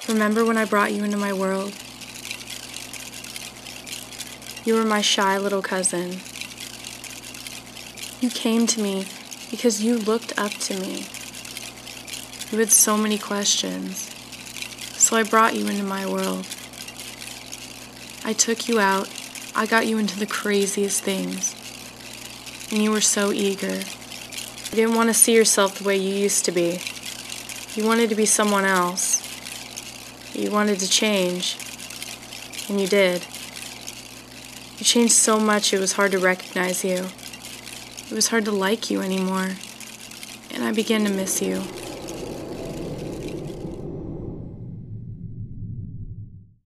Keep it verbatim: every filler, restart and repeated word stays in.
Remember when I brought you into my world? You were my shy little cousin. You came to me because you looked up to me. You had so many questions, so I brought you into my world. I took you out, I got you into the craziest things, and you were so eager. You didn't want to see yourself the way you used to be. You wanted to be someone else. You wanted to change, and you did. You changed so much it was hard to recognize you. It was hard to like you anymore, and I began to miss you.